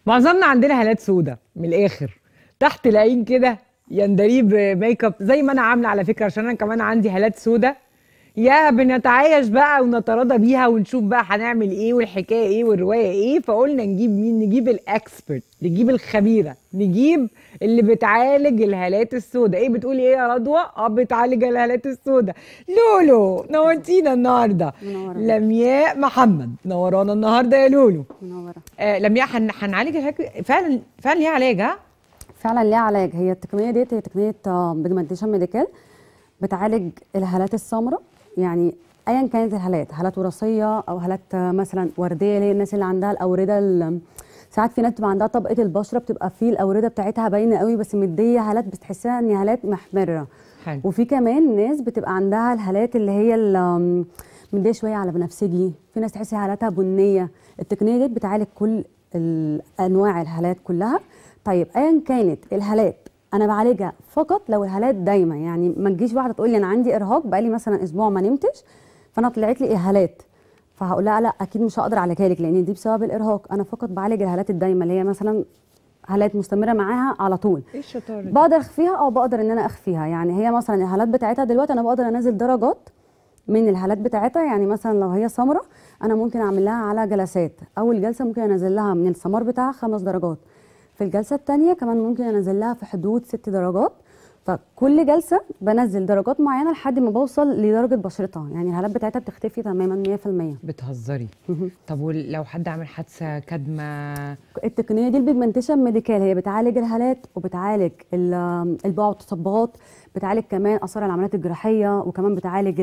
معظمنا عندنا هالات سودة من الاخر تحت العين كده، يندريه بميك اب زي ما انا عامله على فكره، عشان انا كمان عندي هالات سودة. يا بنتعايش بقى ونتراضى بيها ونشوف بقى هنعمل ايه والحكايه ايه والروايه ايه. فقلنا نجيب مين؟ نجيب الاكسبرت، نجيب الخبيره، نجيب اللي بتعالج الهالات السوداء. ايه بتقولي ايه يا رضوى؟ بتعالج الهالات السوداء. لولو نورتينا النهارده. منوره. لمياء محمد نورانا النهارده يا لولو. منوره. لمياء هنعالج الهالات فعلا. فعلا ليها علاج؟ ها فعلا ليها علاج. هي التقنيه ديت هي تقنيه بيجمنتيشن ميديكال، بتعالج الهالات السمراء. يعني ايا كانت الهالات، هالات وراثيه او هالات مثلا ورديه، اللي هي الناس اللي عندها الاورده ساعات في ناس بتبقى عندها طبقه البشره بتبقى فيه الاورده بتاعتها باينه قوي بس مديه هالات بتحسها ان هالات محمره. حلو. وفي كمان ناس بتبقى عندها الهالات اللي هي مديه شويه على بنفسجي، في ناس تحس هالاتها بنيه. التقنيه دي بتعالج كل انواع الهالات كلها. طيب ايا كانت الهالات انا بعالجها فقط لو الهالات دايما، يعني ما تجيش واحده تقول لي انا عندي ارهاق بقالي مثلا اسبوع ما نمتش فانا طلعت لي هالات، فهقول لها لا اكيد مش هقدر اعالجها لك لان دي بسبب الارهاق. انا فقط بعالج الهالات الدايمه اللي هي مثلا هالات مستمره معاها على طول. ايه الشطاره دي؟ بقدر اخفيها او بقدر ان انا اخفيها. يعني هي مثلا الهالات بتاعتها دلوقتي انا بقدر انزل درجات من الهالات بتاعتها. يعني مثلا لو هي سمراء انا ممكن اعمل لها على جلسات. اول جلسه ممكن انزل لها من السمار بتاعها 5 درجات، في الجلسه الثانيه كمان ممكن انزل لها في حدود 6 درجات. فكل جلسه بنزل درجات معينه لحد ما بوصل لدرجه بشرتها، يعني الهالات بتاعتها بتختفي تماما 100%. بتهزري؟ طب ولو حد عمل حادثه كدمه؟ التقنيه دي البيجمنتيشن ميديكال هي بتعالج الهالات وبتعالج البقع والتصبغات، بتعالج كمان اثار العمليات الجراحيه، وكمان بتعالج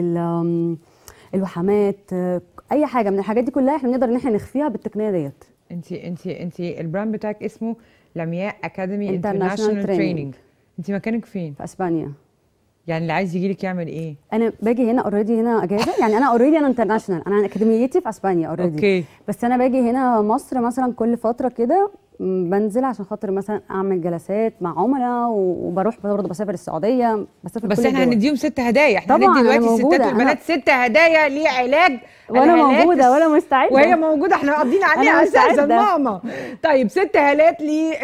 الوحمات. اي حاجه من الحاجات دي كلها احنا بنقدر ان احنا نخفيها بالتقنيه ديت. انت البراند بتاعك اسمه لمياء اكاديمي انترناشونال تريننج. انت مكانك فين؟ في اسبانيا. يعني اللي عايز يجي لك يعمل ايه؟ انا باجي هنا اوريدي، هنا اجازه. يعني انا اوريدي انا انترناشونال، انا اكاديميتي في اسبانيا اوريدي. اوكي. بس انا باجي هنا مصر مثلا كل فتره كده، بنزل عشان خاطر مثلا اعمل جلسات مع عملاء، وبروح برضه بسافر السعوديه، بسافر بس كل احنا الدول. هنديهم 6 هدايا. احنا طبعاً هندي أنا دلوقتي الستات موجودة. والبنات 6 هدايا لعلاج وانا الهالات موجوده وانا مستعده. وهي موجوده، احنا قاضيين عليها أنا اساسا مستعدة. ماما. طيب 6 هالات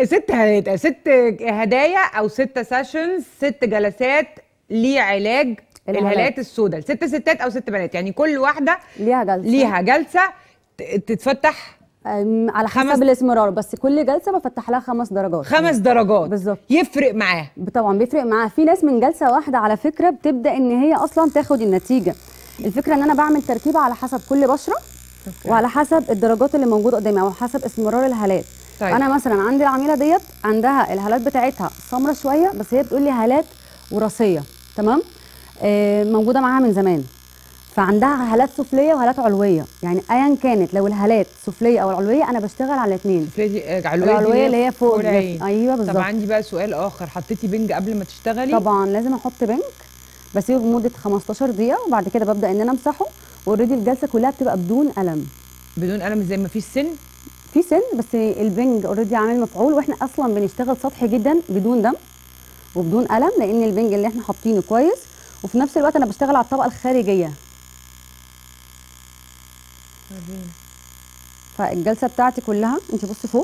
6 هدايا او 6 سيشنز، 6 جلسات لعلاج الهالات السوداء، 6 ستات او 6 بنات، يعني كل واحده ليها جلسه تتفتح على حسب الاسمرار. بس كل جلسه بفتح لها 5 درجات. 5 درجات بالظبط. يفرق معاه؟ طبعا بيفرق معاه. في ناس من جلسه واحده على فكره بتبدا ان هي اصلا تاخد النتيجه. الفكره ان انا بعمل تركيبه على حسب كل بشره وعلى حسب الدرجات اللي موجوده قدامي او حسب اسمرار الهالات. طيب. انا مثلا عندي العميله ديت عندها الهالات بتاعتها سمره شويه، بس هي بتقول لي هالات وراثيه، تمام؟ موجوده معاها من زمان، فعندها هالات سفليه وهالات علويه. يعني ايا كانت لو الهالات سفليه او العلويه انا بشتغل على الاثنين. العلويه اللي هي فوق العين. ايوه بالظبط. طب عندي بقى سؤال اخر، حطيتي بنج قبل ما تشتغلي؟ طبعا لازم احط بنج، بسيبه لمده 15 دقيقه وبعد كده ببدا ان انا امسحه. واوريدي الجلسه كلها بتبقى بدون الم. بدون الم؟ زي ما فيش سن؟ في سن، بس البنج اوريدي عامل مفعول، واحنا اصلا بنشتغل سطحي جدا بدون دم وبدون الم، لان البنج اللي احنا حاطينه كويس. وفي نفس الوقت انا بشتغل على الطبقه الخارجيه. فالجلسه بتاعتي كلها انت بصي فوق.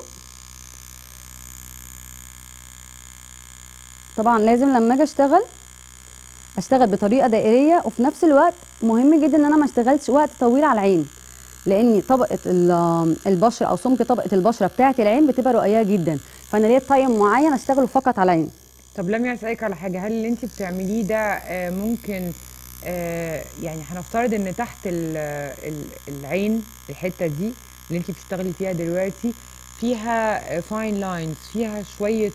طبعا لازم لما اجي اشتغل بطريقه دائريه، وفي نفس الوقت مهم جدا ان انا ما اشتغلش وقت طويل على العين، لان طبقه البشره او سمك طبقه البشره بتاعه العين بتبقى رقيقه جدا، فانا ليا تايم معين اشتغله فقط على العين. طب لمياء اسالك على حاجه، هل اللي انت بتعمليه ده ممكن يعني هنفترض ان تحت العين الحته دي اللي انت بتشتغلي فيها دلوقتي فيها فاين لاينز، فيها شويه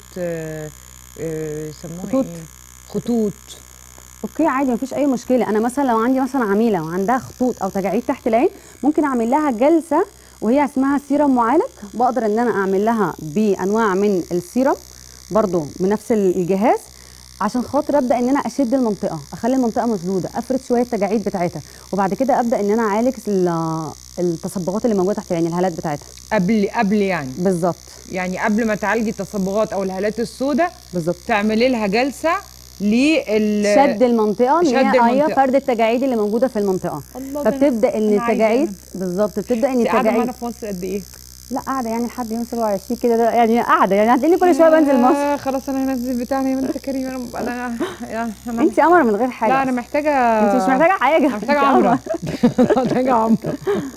سموها خطوط. ايه؟ خطوط. اوكي عادي مفيش اي مشكله. انا مثلا لو عندي مثلا عميله وعندها خطوط او تجاعيد تحت العين ممكن اعمل لها جلسه وهي اسمها سيرم معالج. بقدر ان انا اعمل لها بانواع من السيرم برضو بنفس الجهاز، عشان خاطر ابدا ان انا اشد المنطقه، اخلي المنطقه مشدوده، افرد شويه التجاعيد بتاعتها، وبعد كده ابدا ان انا اعالج التصبغات اللي موجوده تحت العين، الهالات بتاعتها. قبل يعني بالظبط. يعني قبل ما تعالجي التصبغات او الهالات السوداء بالظبط تعملي لها جلسه شد المنطقه، شد فرد التجاعيد اللي موجوده في المنطقه. فبتبدا ان التجاعيد بالظبط بتبدا ان التجاعيد التجاعيد معانا في مصر قد ايه؟ لا قاعده يعني لحد يوم 27 كده، ده يعني قاعده يعني هتلاقيني كل شويه بنزل مصر. خلاص انا هنزل بتاعنا يا بنت كريم. انا انت قمر من غير حاجه. لا انا محتاجه. انت مش محتاجه حاجه. محتاجه انت عمره. قمر. محتاجه عمره.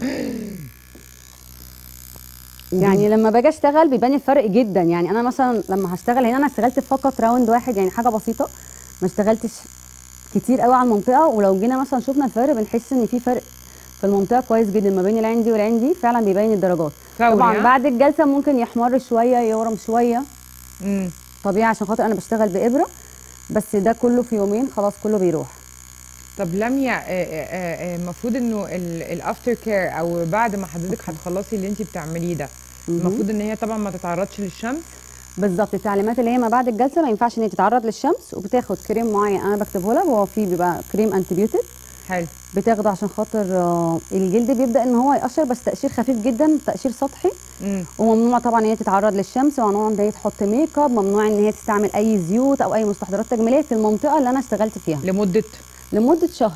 يعني لما باجي اشتغل بيبان الفرق جدا. يعني انا مثلا لما هشتغل هنا انا اشتغلت فقط راوند واحد، يعني حاجه بسيطه، ما اشتغلتش كتير قوي على المنطقه. ولو جينا مثلا شفنا الفرق بنحس ان في فرق في المنطقه كويس جدا ما بين العين دي والعين دي، فعلا بيبين الدرجات. طبعا بعد الجلسه ممكن يحمر شويه يورم شويه، طبيعي عشان خاطر انا بشتغل بابره، بس ده كله في يومين خلاص كله بيروح. طب لميا، المفروض انه الافتر كير او بعد ما حضرتك هتخلصي اللي انت بتعمليه ده، المفروض ان هي طبعا ما تتعرضش للشمس. بالظبط، التعليمات اللي هي ما بعد الجلسه ما ينفعش ان هي تتعرض للشمس، وبتاخد كريم معين انا بكتبه لها، وهو فيه بيبقى كريم انتيبيوتيك. حلو. بتاخده عشان خاطر الجلد بيبدا ان هو يقشر، بس تقشير خفيف جدا، تقشير سطحي. وممنوع طبعا ان هي تتعرض للشمس، وممنوع ان هي تحط ميك اب، ممنوع ان هي تستعمل اي زيوت او اي مستحضرات تجميليه في المنطقه اللي انا اشتغلت فيها لمده شهر.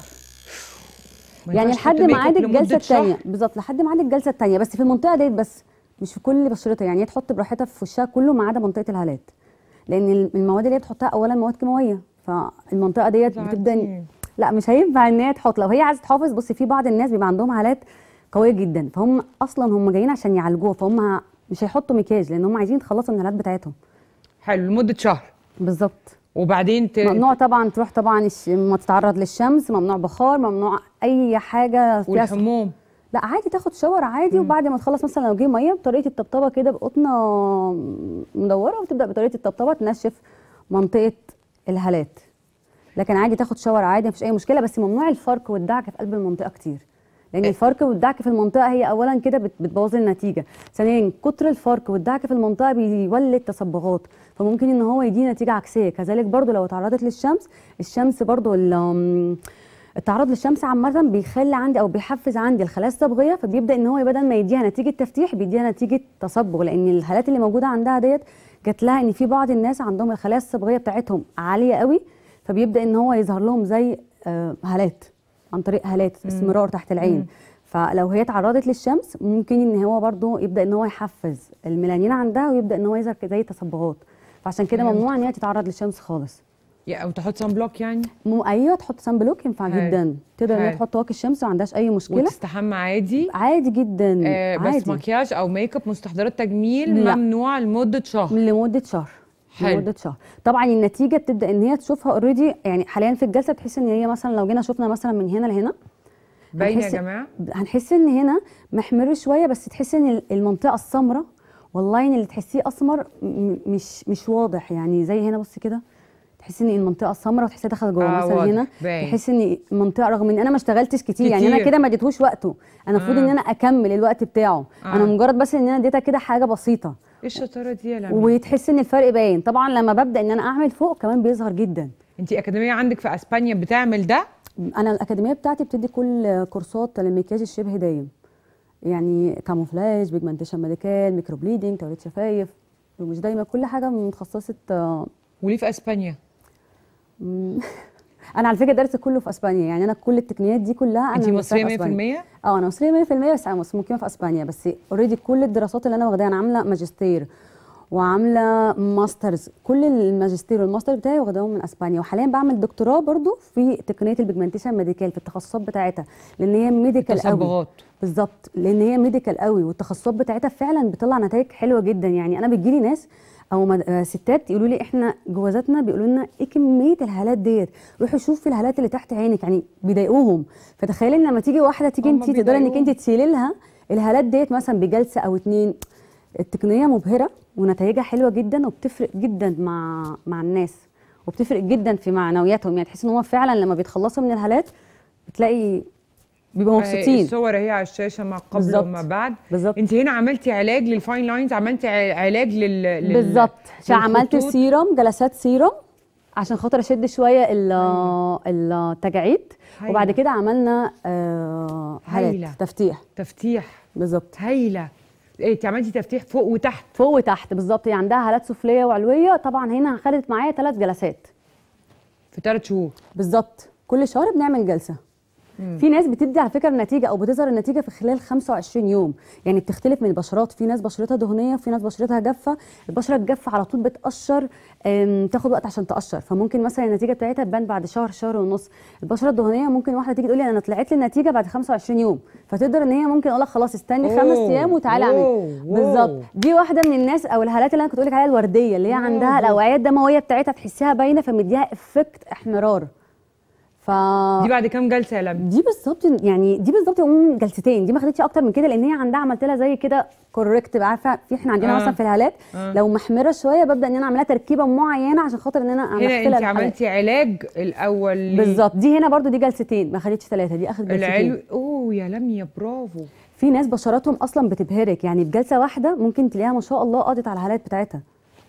يعني لحد ميعاد الجلسه الثانيه بالظبط، لحد ميعاد الجلسه الثانيه، بس في المنطقه ديت بس، مش في كل بشرتها. يعني هي تحط براحتها في وشها كله ما عدا منطقه الهالات، لان المواد اللي هي بتحطها اولا مواد كيماويه، فالمنطقه ديت بتبدا لا مش هينفع ان هي تحط. لو هي عايزه تحافظ، بصي في بعض الناس بيبقى عندهم هالات قويه جدا، فهم اصلا هم جايين عشان يعالجوها، فهم مش هيحطوا مكياج لان هم عايزين يتخلصوا من الهالات بتاعتهم. حلو، لمده شهر بالظبط. وبعدين ممنوع طبعا تروح طبعا ما تتعرض للشمس، ممنوع بخار، ممنوع اي حاجه فيها والحموم. لا عادي تاخد شاور عادي. وبعد ما تخلص مثلا لو جه ميه بطريقه الطبطبه كده بقطنه مدوره، وتبدا بطريقه الطبطبه تنشف منطقه الهالات. لكن عادي تاخد شاور عادي مفيش اي مشكله، بس ممنوع الفرك والدعك في قلب المنطقه كتير، لان الفرك والدعك في المنطقه هي اولا كده بتبوظ النتيجه، ثانيا كتر الفرك والدعك في المنطقه بيولد تصبغات، فممكن ان هو يدي نتيجه عكسيه. كذلك برضو لو اتعرضت للشمس، الشمس برضو التعرض للشمس عامه بيخلي عندي او بيحفز عندي الخلايا الصبغيه، فبيبدا ان هو بدل ما يديها نتيجه تفتيح بيديها نتيجه تصبغ، لان الهالات اللي موجوده عندها ديت جات لها ان في بعض الناس عندهم الخلايا الصبغيه بتاعتهم عاليه قوي، فبيبدا ان هو يظهر لهم زي هالات عن طريق هالات اسمرار تحت العين. فلو هي اتعرضت للشمس ممكن ان هو برضو يبدا ان هو يحفز الميلانين عندها، ويبدا ان هو يظهر زي تصبغات، فعشان كده ممنوع ان هي تتعرض للشمس خالص. او تحط سان بلوك يعني. ايوه تحط سان بلوك ينفع جدا، تقدر ان هي تحط واقي الشمس وما عندهاش اي مشكله، وتستحمى عادي عادي جدا. عادي. بس مكياج او ميك اب مستحضرات تجميل لا. ممنوع لمده شهر. لمده شهر. لمده شهر. طبعا النتيجه بتبدا ان هي تشوفها اوريدي، يعني حاليا في الجلسه تحس ان هي مثلا لو جينا شفنا مثلا من هنا لهنا باينه يا جماعه، هنحس ان هنا محمر شويه، بس تحس ان المنطقه السمراء واللاين اللي تحسيه اسمر مش واضح، يعني زي هنا بصي كده تحسي ان المنطقه السمراء وتحسيها داخله جوه. مثلا هنا تحسي ان المنطقه رغم ان انا ما اشتغلتش كتير يعني انا كده ما اديتهوش وقته، انا المفروض ان انا اكمل الوقت بتاعه. انا مجرد بس ان انا اديتها كده حاجه بسيطه. ايه الشطاره دي يا لميا؟ وتحسي ان الفرق باين. طبعا لما ببدا ان انا اعمل فوق كمان بيظهر جدا. انت اكاديميه عندك في اسبانيا بتعمل ده؟ انا الاكاديميه بتاعتي بتدي كل كورسات للمكياج الشبه دايم، يعني كاموفلاج، بيجمنتيشن ميديكال، ميكرو بليدنج، توليد شفايف، ومش دايما كل حاجه متخصصه. وليه في اسبانيا؟ انا على فكره درست كله في اسبانيا، يعني انا كل التقنيات دي كلها انا. انت مصريه 100%؟ انا مصريه 100%، بس مقيمه في اسبانيا. بس اوريدي كل الدراسات اللي انا واخداها، انا عامله ماجستير وعامله ماسترز، كل الماجستير والماستر بتاعي واخداهم من اسبانيا، وحاليا بعمل دكتوراه برضو في تقنيه البيجمنتيشن ميديكال في التخصصات بتاعتها، لان هي ميديكال قوي. بالظبط، لان هي ميديكال قوي والتخصصات بتاعتها فعلا بتطلع نتائج حلوه جدا. يعني انا بتجيلي ناس او ستات يقولوا لي احنا جوازاتنا بيقولوا لنا ايه كميه الهالات ديت، روحي شوفي الهالات اللي تحت عينك، يعني بيضايقوهم. فتخيلي ان لما تيجي واحده تيجي انت تقدري انك انت تشيلي لها الهالات ديت مثلا بجلسه او اتنين. التقنيه مبهره ونتائجها حلوه جدا، وبتفرق جدا مع الناس، وبتفرق جدا في معنوياتهم. يعني تحس ان هم فعلا لما بيتخلصوا من الهالات بتلاقي بيبقوا مبسوطين. الصور هي على الشاشه ما قبل وما بعد. بالظبط. انت هنا عملتي علاج للفاين لاينز، عملتي علاج بالظبط. عملت سيرم، جلسات سيرم عشان خاطر اشد شويه التجاعيد، وبعد كده عملنا هالات تفتيح. بالظبط. هايله. انت عملتي تفتيح فوق وتحت؟ فوق وتحت بالظبط. هي عندها هالات سفليه وعلويه. طبعا هنا خدت معايا 3 جلسات في 3 شهور بالظبط. كل شهر بنعمل جلسه. في ناس بتدي على فكره النتيجه او بتظهر النتيجه في خلال 25 يوم، يعني بتختلف من البشرات، في ناس بشرتها دهنيه وفي ناس بشرتها جافه. البشره الجافه على طول بتقشر، تاخد وقت عشان تقشر، فممكن مثلا النتيجه بتاعتها تبان بعد شهر، شهر ونص. البشره الدهنيه ممكن واحده تيجي تقول لي انا طلعت لي النتيجه بعد 25 يوم، فتقدر ان هي ممكن اقول لك خلاص استني 5 ايام وتعالى اعملي. بالظبط، دي واحده من الناس او الهالات اللي انا كنت اقول لك عليها الورديه، اللي هي عندها الاوعيه الدمويه بتاعتها تحسيها باينه، فمديها افكت احمرار. دي بعد كام جلسه يا لميا؟ دي بالظبط، يعني دي بالظبط جلستين، دي ما خدتش اكتر من كده، لان هي عندها عملت لها زي كده كوركت، عارفه في احنا عندنا مثلا في الهالات لو محمره شويه ببدا ان انا اعملها تركيبه معينه عشان خاطر ان انا هنا انت عملتي علاج الاول بالظبط. دي هنا برضو دي جلستين، ما خدتش 3، دي اخدت جلستين. اوه يا لميا برافو. في ناس بشراتهم اصلا بتبهرك، يعني بجلسه واحده ممكن تلاقيها ما شاء الله قضت على الهالات بتاعتها.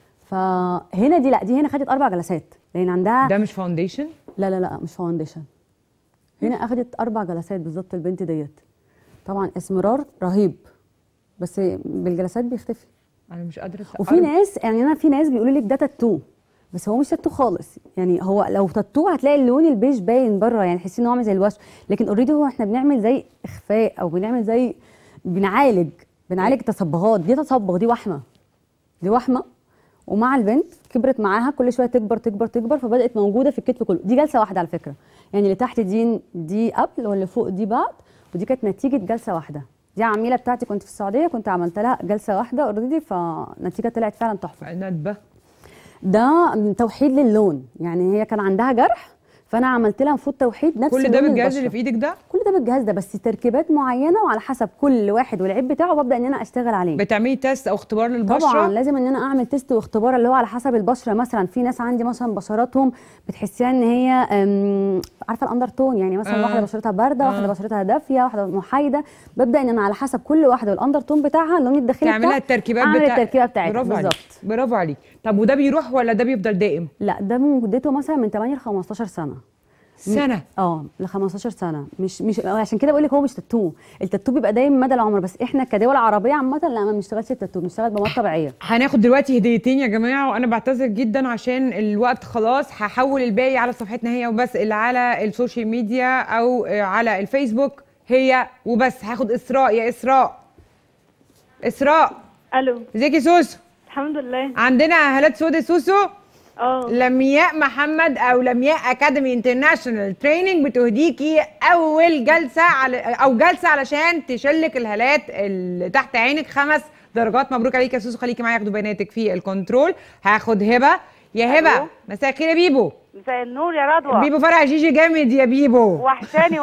فهنا دي لا، دي هنا خدت 4 جلسات لان عندها. ده مش فاونديشن؟ لا لا لا مش فاونديشن. هنا اخدت 4 جلسات بالظبط البنت ديت. طبعا اسمرار رهيب، بس بالجلسات بيختفي. انا مش قادره وفي ناس، يعني انا في ناس بيقولوا لك ده تاتو، بس هو مش تاتو خالص. يعني هو لو تاتو هتلاقي اللون البيج باين بره، يعني تحسي ان هو عامل زي الوش، لكن اوريدي هو احنا بنعمل زي اخفاء او بنعمل زي بنعالج تصبغات. دي تصبغ، دي وحمه، دي وحمه. ومع البنت كبرت معاها كل شويه تكبر تكبر تكبر، فبدات موجوده في الكتف كله. دي جلسه واحده على فكره، يعني اللي تحت دي قبل واللي فوق دي بعد، ودي كانت نتيجه جلسه واحده. دي عميله بتاعتي كنت في السعوديه، كنت عملت لها جلسه واحده اوريدي، فالنتيجه طلعت فعلا تحفه. ندبه. ده توحيد للون، يعني هي كان عندها جرح فانا عملت لها المفروض توحيد نفس كل ده بالجهاز اللي في ايدك ده؟ كل ده بالجهاز ده، بس تركيبات معينه وعلى حسب كل واحد والعيب بتاعه ببدا ان انا اشتغل عليه. بتعملي تيست او اختبار للبشره؟ طبعا لازم ان انا اعمل تيست واختبار اللي هو على حسب البشره. مثلا في ناس عندي مثلا بشراتهم بتحسيها ان هي عارفه الاندر تون، يعني مثلا واحده بشرتها بارده، واحده بشرتها دافيه، واحده محايده. ببدا ان انا على حسب كل واحده والاندر تون بتاعها اللون الداخلي تعملها التركيبات التركيبه بتاعتها بالظبط. برافو عليك. طب وده بيروح ولا ده بيفضل دائم؟ لا ده مدته مثلا من 8 ل 15 سنه. ل 15 سنه. مش عشان كده بقول لك هو مش تاتو. التاتو بيبقى دايما مدى العمر، بس احنا كدول عربيه عامه لا ما بنشتغلش التاتو، بنشتغل بمواد طبيعيه. هناخد دلوقتي هديتين يا جماعه، وانا بعتذر جدا عشان الوقت خلاص. هحول الباقي على صفحتنا هي وبس، اللي على السوشيال ميديا او على الفيسبوك هي وبس. هاخد اسراء. يا اسراء. الو، ازيك يا سوسو؟ الحمد لله. عندنا هالات سودا سوسو. لمياء محمد او لمياء اكاديمي انترناشونال تريننج بتهديكي اول جلسه جلسه علشان تشلك الهالات اللي تحت عينك 5 درجات. مبروك عليك يا سوسو. خليكي معايا ياخدوا بياناتك في الكنترول. هاخد هبه. يا هبه مساء الخير يا بيبو. مساء النور يا رضوى. بيبو فرع جيجي جامد يا بيبو. وحشاني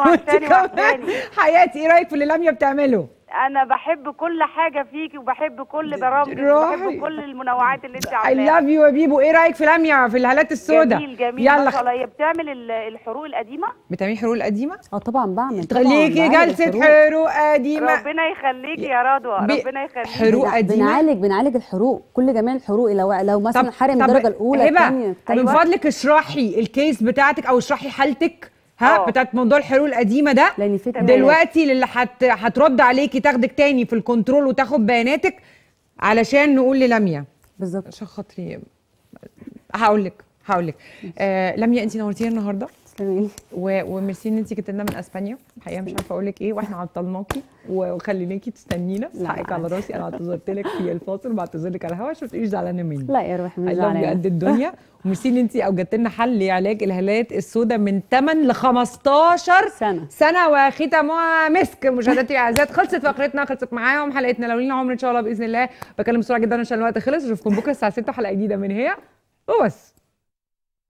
حياتي. ايه رايك في اللي لمياء بتعمله؟ انا بحب كل حاجه فيكي وبحب كل برامجك وبحب كل المنوعات اللي انت عاملاها. I love you يا بيبو. ايه رايك في لمياء في الهالات السوداء؟ جميل يلا ما شاء الله. هي بتعمل الحروق القديمه؟ بتعملي حروق القديمه؟ طبعا بعمل. خليكي جلسه حروق قديمه. ربنا يخليكي يا رضوى. ربنا يخليكي. حروق قديمه بنعالج الحروق، كل جميع الحروق. لو مثلا حرم الدرجه الاولى الثانيه. من فضلك اشرحي الكيس بتاعتك او اشرحي حالتك بتاعت موضوع الحروق القديمه ده. دلوقتي اللي هترد عليكي تاخدك تاني في الكنترول وتاخد بياناتك علشان نقول للمياء بالظبط. عشان خاطري هقول لك لمياء انت نورتينا النهارده. تسلمي. وميرسي ان انت جيت لنا من اسبانيا. الحقيقه مش عارفه اقول لك ايه، واحنا عطلناكي وخليناكي تستنينا. حقك على راسي. انا اعتذرت لك في الفاصل وبعتذر لك على الهوا عشان ما تبقيش زعلانه مني. لا يا روحي مش زعلانه قد الدنيا. وميرسي ان انت اوجدت لنا حل لعلاج الهالات السوداء من 8 ل 15 سنه وختمها مسك. مشاهداتي الاعزاء خلصت فقرتنا، خلصت معاهم حلقتنا. لو لينا عمر ان شاء الله باذن الله. بكلم بسرعه جدا عشان الوقت خلص. اشوفكم بكره الساعه 6 حلقه جديده من هي وبس.